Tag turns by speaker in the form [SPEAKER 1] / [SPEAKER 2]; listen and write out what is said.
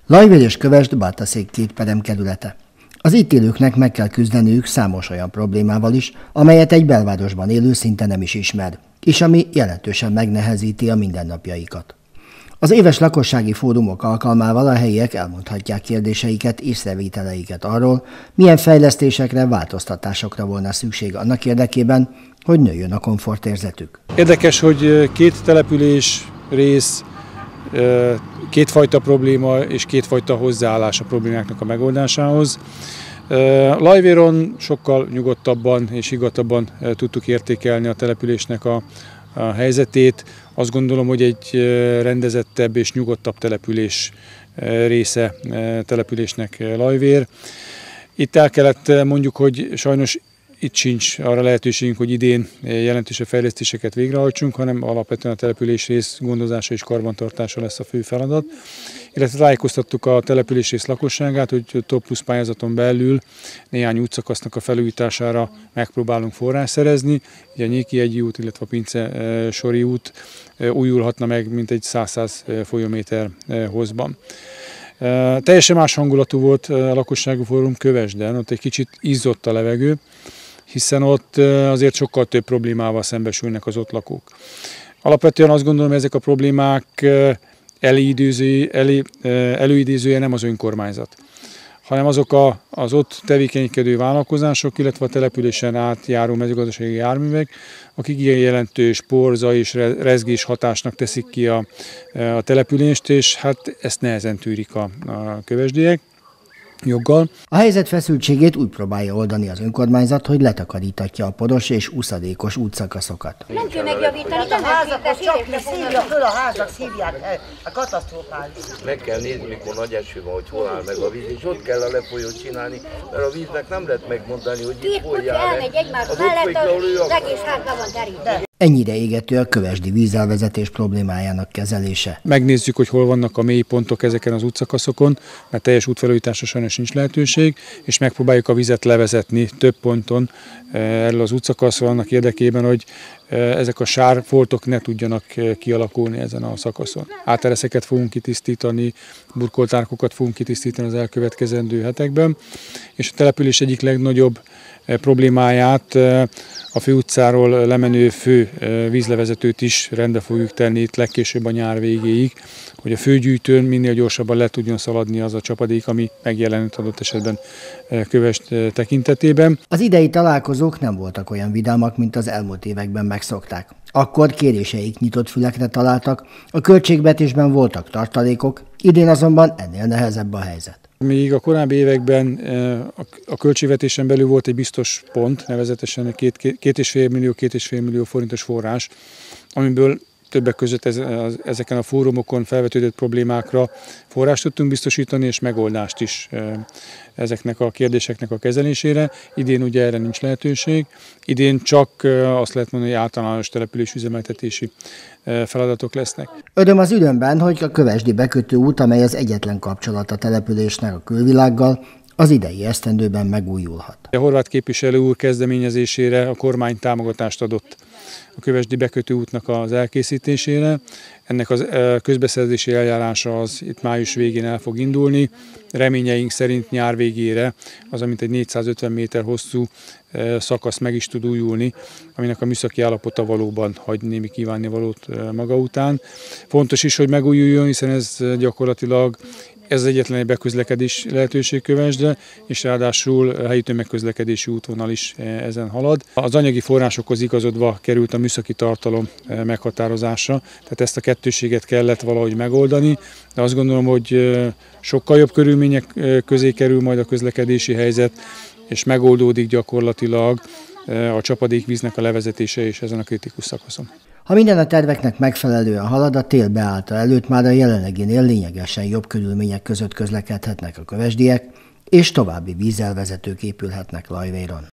[SPEAKER 1] Lajvér és Kövesd Baltaszék két peremkerülete. Az itt élőknek meg kell küzdeniük számos olyan problémával is, amelyet egy belvárosban élő szinte nem is ismer, és ami jelentősen megnehezíti a mindennapjaikat. Az éves lakossági fórumok alkalmával a helyiek elmondhatják kérdéseiket, észrevételeiket arról, milyen fejlesztésekre, változtatásokra volna szükség annak érdekében, hogy nőjön a komfortérzetük.
[SPEAKER 2] Érdekes, hogy két település rész, kétfajta probléma és kétfajta hozzáállás a problémáknak a megoldásához. Lajvéron sokkal nyugodtabban és higgadtabban tudtuk értékelni a településnek a helyzetét. Azt gondolom, hogy egy rendezettebb és nyugodtabb település része településnek Lajvér. Itt el kellett mondjuk, hogy sajnos itt sincs arra lehetőségünk, hogy idén jelentősebb fejlesztéseket végrehajtsunk, hanem alapvetően a településrész gondozása és karbantartása lesz a fő feladat. Illetve tájékoztattuk a településrész lakosságát, hogy TOP Plusz pályázaton belül néhány útszakasznak a felújítására megpróbálunk forrás szerezni. Ugye a Nyéki egyi út, illetve a Pince sori út újulhatna meg mintegy 100 folyóméter hosszban. Teljesen más hangulatú volt a lakossági fórum Kövesden, ott egy kicsit izzott a levegő, hiszen ott azért sokkal több problémával szembesülnek az ott lakók. Alapvetően azt gondolom, hogy ezek a problémák előidézője nem az önkormányzat, hanem azok az ott tevékenykedő vállalkozások, illetve a településen átjáró mezőgazdasági járművek, akik ilyen jelentős porza és rezgés hatásnak teszik ki a települést, és hát ezt nehezen tűrik a kövesdiek. Joggal.
[SPEAKER 1] A helyzet feszültségét úgy próbálja oldani az önkormányzat, hogy letakarítatja a poros és úszadékos útszakaszokat.
[SPEAKER 3] Nem kell megjavítani, a házakot csak mi szívja föl, a házak szívják el, a katasztrofális.
[SPEAKER 4] Meg kell nézni, mikor nagy eső van, hogy hol áll meg a víz, és ott kell a lefolyót csinálni, mert a víznek nem lehet megmondani, hogy itt hol jár.
[SPEAKER 3] Elmegy egymás mellett, az egész ház be van terítve.
[SPEAKER 1] Ennyire égető a kövesdi vízelvezetés problémájának kezelése.
[SPEAKER 2] Megnézzük, hogy hol vannak a mély pontok ezeken az útszakaszokon, mert teljes útfelújításra sajnos nincs lehetőség, és megpróbáljuk a vizet levezetni több ponton erről az útszakaszról annak érdekében, hogy ezek a sárfoltok ne tudjanak kialakulni ezen a szakaszon. Átereszeket fogunk kitisztítani, burkoltárkokat fogunk kitisztítani az elkövetkezendő hetekben, és a település egyik legnagyobb problémáját, a főutcáról lemenő fő vízlevezetőt is rendbe fogjuk tenni itt legkésőbb a nyár végéig, hogy a főgyűjtőn minél gyorsabban le tudjon szaladni az a csapadék, ami megjelenett adott esetben Kövesd tekintetében.
[SPEAKER 1] Az idei találkozók nem voltak olyan vidámak, mint az elmúlt években megszokták. Akkor kéréseik nyitott fülekre találtak, a költségvetésben voltak tartalékok, idén azonban ennél nehezebb a helyzet.
[SPEAKER 2] Még a korábbi években a költségvetésen belül volt egy biztos pont, nevezetesen 2,5 millió forintos forrás, amiből többek között ezeken a fórumokon felvetődött problémákra forrást tudtunk biztosítani, és megoldást is ezeknek a kérdéseknek a kezelésére. Idén ugye erre nincs lehetőség. Idén csak azt lehet mondani, hogy általános településüzemeltetési feladatok lesznek.
[SPEAKER 1] Öröm az ürömben, hogy a kövesdi bekötő út, amely az egyetlen kapcsolat a településnek a külvilággal, az idei esztendőben megújulhat.
[SPEAKER 2] A horvát képviselő úr kezdeményezésére a kormány támogatást adott a kövesdi bekötő útnak az elkészítésére. Ennek a közbeszerzési eljárása az itt május végén el fog indulni. Reményeink szerint nyár végére az, amint egy 450 méter hosszú szakasz meg is tud újulni, aminek a műszaki állapota valóban hagy némi kívánnivalót maga után. Fontos is, hogy megújuljon, hiszen ez gyakorlatilag ez az egyetlen egy beközlekedés lehetőség Kövesdre, és ráadásul a helyi tömegközlekedési útvonal is ezen halad. Az anyagi forrásokhoz igazodva került a műszaki tartalom meghatározása, tehát ezt a kettőséget kellett valahogy megoldani, de azt gondolom, hogy sokkal jobb körülmények közé kerül majd a közlekedési helyzet, és megoldódik gyakorlatilag a csapadékvíznek a levezetése is ezen a kritikus szakaszon.
[SPEAKER 1] Ha minden a terveknek megfelelően halad, a tél beállta előtt már a jelenleginél lényegesen jobb körülmények között közlekedhetnek a kövesdiek, és további vízelvezetők épülhetnek Lajvéron.